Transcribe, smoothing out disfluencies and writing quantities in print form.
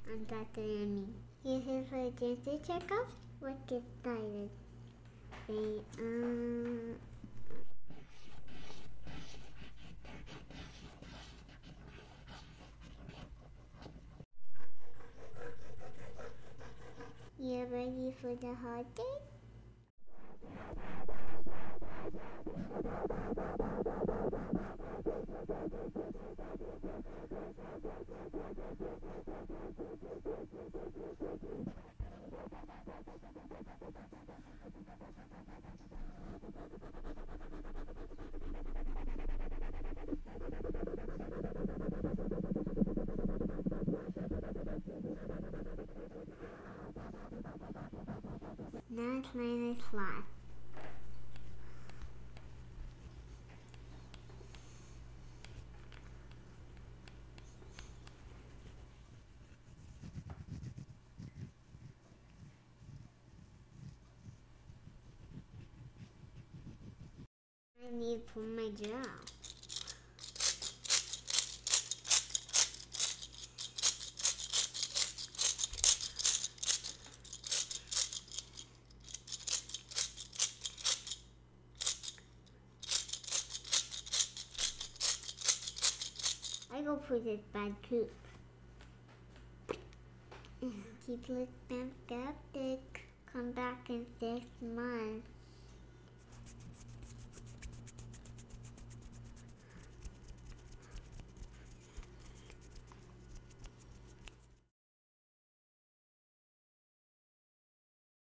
I'm Dr. Emmy. Here is for a dental checkup. Let's get started. You ready for the hard day? Now it's 9 o'clock. I need to put my jaw. I go put this bad tooth. Keep looking skeptic. Come back in 6 months.